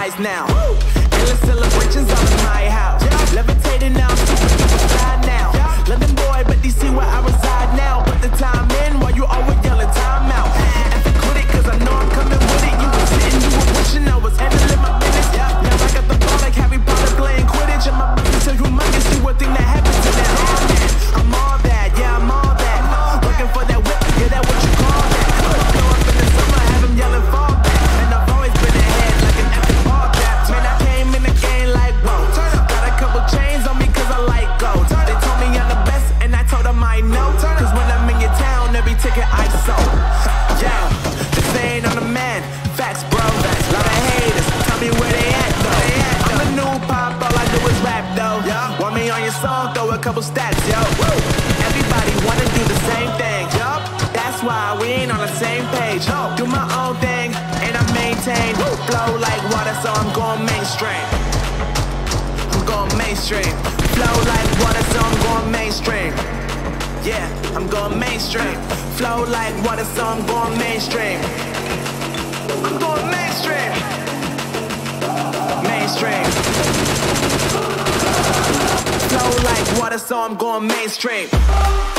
rise now. Endless celebrations all in my house. Levitating now, super duper fly now. London boy, but DC where I reside now. Put the time in while you always yelling time out. And to quit it, cause I know I'm coming with it. You were sitting, you were wishing I was handling my business. Now I got the ball like Harry Potter playing Quidditch. And my business so humongous, you would think that happened to that. I'm all that, yeah, I'm all that. Looking for that whip, yeah, that what you call that. Go up in the summer, have him yelling fall back. And I've always been ahead like an epic ball cap. Man, I came in the game like, whoa. Got a couple chains on me cause I like gold. They told me I'm the best and I told them I know. Cause when I'm in your town, every ticket I sold. Yeah, they saying I'm the man. Facts, bro. Lot of haters, tell me where they at though. I'm a new pop, all I do is rap though. Want me on your song, throw a couple stats, yo. Everybody wanna do the same thing, yo. That's why we ain't on the same page. Do my own thing, and I maintain. Flow like water, so I'm going mainstream. I'm going mainstream. Flow like water, so I'm going mainstream. Yeah, I'm going mainstream. Flow like water, so I'm going mainstream. I'm going mainstream. Mainstream. Flow like water, so I'm going mainstream.